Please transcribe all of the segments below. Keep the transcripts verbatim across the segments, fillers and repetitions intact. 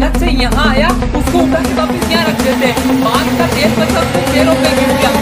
मेहनत से यहाँ आया, उसको उठा के वापस यहाँ रख देते हैं। बाल का तेल बचा उसके पैरों पे गिर गया।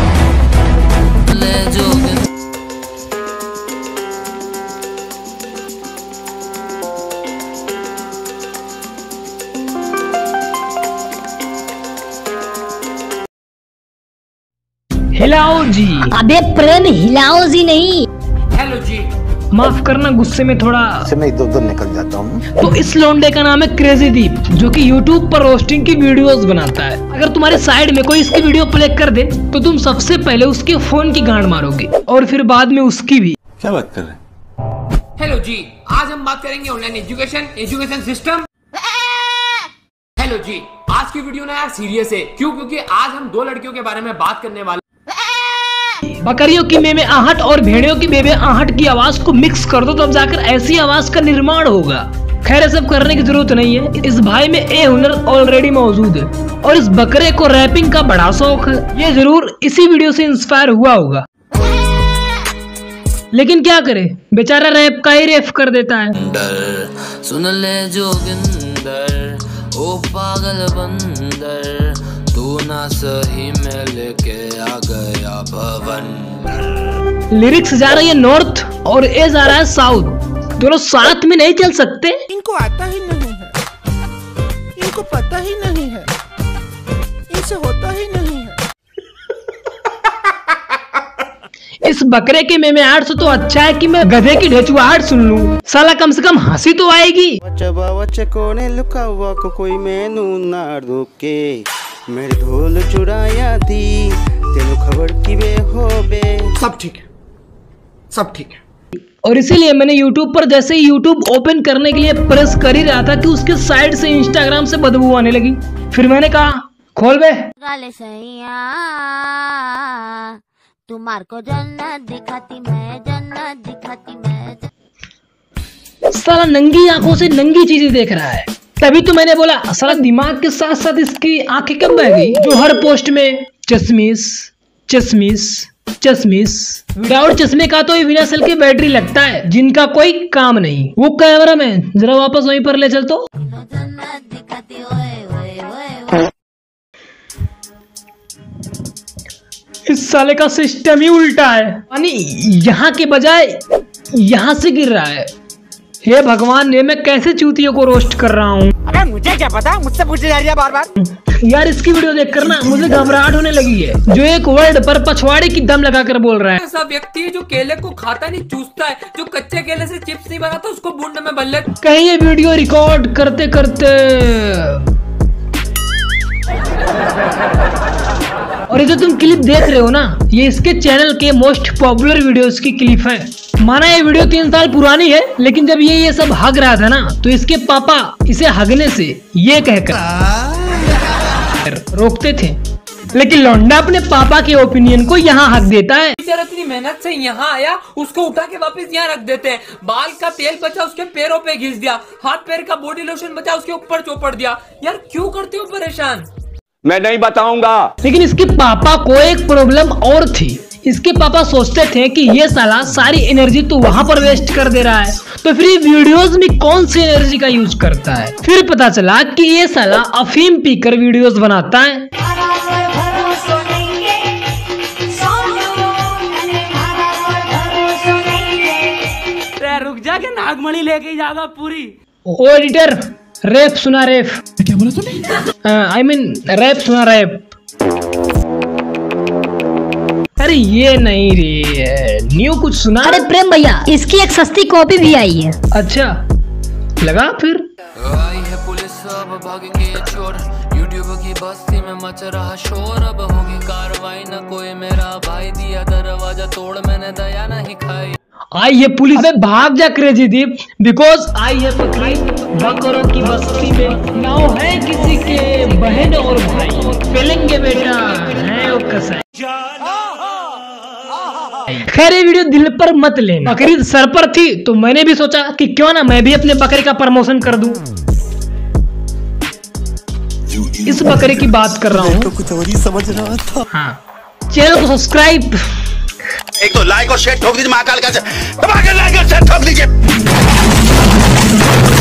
हिलाओ जी। अबे प्रेम हिलाओ जी नहीं। हेलो जी। माफ करना, गुस्से में थोड़ा से मैं इधर उधर निकल जाता हूँ। तो इस लौंडे का नाम है क्रेजी दीप, जो कि यूट्यूब पर रोस्टिंग की वीडियोस बनाता है। अगर तुम्हारे साइड में कोई इसकी वीडियो प्ले कर दे तो तुम सबसे पहले उसके फोन की गांड मारोगे और फिर बाद में उसकी भी। क्या बात कर रहे हैं? हेलो जी, आज हम बात करेंगे online education education system. Hello जी, आज की वीडियो ना यार सीरियस है। क्यों? क्योंकि आज हम दो लड़कियों के बारे में बात करने वाले। बकरियों की मेमे आहट और भेड़ियों की बेबे आहट की आवाज को मिक्स कर दो तब जाकर ऐसी आवाज का निर्माण होगा। खैर, सब करने की जरूरत नहीं है, इस भाई में ए हुनर ऑलरेडी मौजूद है और इस बकरे को रैपिंग का बड़ा शौक है। ये जरूर इसी वीडियो से इंस्पायर हुआ होगा, लेकिन क्या करे, बेचारा रैप का ही रेफ कर देता है। सुन ले जोगिंदर, ओ पागल बंदर, तू ना सही में लेके आ गया भवन। लिरिक्स जा रही है नॉर्थ और ए जा रहा है साउथ, दोनों साथ में नहीं चल सकते। इनको आता ही नहीं है, इनको पता ही नहीं है, इनसे होता ही नहीं है। इस बकरे के मेमे आठ से तो अच्छा है कि मैं गधे की ढेचुआहट सुन लूं, साला कम से कम हंसी तो आएगी। को कोई मैनू ना रोके, मेरे ढोल चुराया थी, तेनू खबर की वे हो बे। सब ठीक है, सब ठीक है। और इसीलिए मैंने YouTube पर जैसे ही YouTube ओपन करने के लिए प्रेस कर ही रहा था कि उसके साइड से Instagram से बदबू आने लगी। फिर मैंने कहा खोल बे। तुम्हार को जन्नत दिखाती मैं, जन्नत दिखाती मैं। साला नंगी आंखों से नंगी चीजें देख रहा है। तभी तो मैंने बोला साला दिमाग के साथ साथ इसकी आंखें कब बह गई, जो हर पोस्ट में चश्मिश चश्मिश चश्मिश। विदाउट चश्मे का तो ये बिना सेल की बैटरी लगता है, जिनका कोई काम नहीं। वो कैमरा में जरा वापस वहीं पर ले चल तो। इस साले का सिस्टम ही उल्टा है, यानी यहाँ के बजाय यहाँ से गिर रहा है। हे भगवान, ये मैं कैसे चूतियों को रोस्ट कर रहा हूँ। अबे मुझे क्या पता, मुझसे पूछे जा रही है बार बार। यार इसकी वीडियो देखकर ना मुझे घबराहट होने लगी है। जो एक वर्ड पर पछवाड़े की दम लगाकर बोल रहा है। ऐसा व्यक्ति है जो केले को खाता नहीं चूसता है, जो कच्चे केले से चिप्स नहीं बनाता उसको बूंद में बल्ले। कहीं ये वीडियो रिकॉर्ड करते करते और ये जो तुम क्लिप देख रहे हो ना, ये इसके चैनल के मोस्ट पॉपुलर वीडियोस की क्लिप है। माना ये वीडियो तीन साल पुरानी है, लेकिन जब ये ये सब हग रहा था ना, तो इसके पापा इसे हगने से ये कहकर रोकते थे, लेकिन लौंडा अपने पापा के ओपिनियन को यहाँ हक देता है। इतनी मेहनत से यहाँ आया, उसको उठा के वापस यहाँ रख देते हैं। बाल का तेल बचा उसके पैरों पे घिस दिया, हाथ पैर का बॉडी लोशन बचा उसके ऊपर चौपड़ दिया। यार क्यों करते हो परेशान? मैं नहीं बताऊंगा। लेकिन इसके पापा को एक प्रॉब्लम और थी। इसके पापा सोचते थे कि ये साला सारी एनर्जी तो वहां पर वेस्ट कर दे रहा है, तो फिर ये वीडियोस में कौन सी एनर्जी का यूज करता है। फिर पता चला कि ये साला अफीम पीकर वीडियोस बनाता है। रुक जा के नागमणि लेके जाएगा पूरी। ओ एडिटर, रैप सुना रैप। क्या बोला तूने? आई मीन रैप सुना रैप। अरे ये नहीं रे, न्यू कुछ सुना। अरे प्रेम भैया, इसकी एक सस्ती कॉपी भी आई है। अच्छा लगा फिर। आई है पुलिस, अब भागेंगे ये चोर, यूट्यूब की बस्ती में मच रहा शोर, अब होगी कार्रवाई न कोई, मेरा भाई दिया दरवाजा तोड़, मैंने दया नहीं खाई। आई है पुलिस। अबे भाग जा क्रेजी दीप, बिकॉज आई है बकरी बकरों की बस्ती में, नाव है किसी के बहन और भाई, पेलेंगे बेटा है वो कसाई। खैर ये वीडियो दिल पर मत लेना, बकरीद सर पर थी तो मैंने भी सोचा कि क्यों ना मैं भी अपने बकरे का प्रमोशन कर दूं। इस बकरे की बात कर रहा हूँ। तो कुछ और ही समझ रहा था। हाँ, चैनल को सब्सक्राइब, एक तो लाइक और शेयर ठोक दीजिए, महाकाल का दबा के लाइक और शेयर ठोक दीजिए।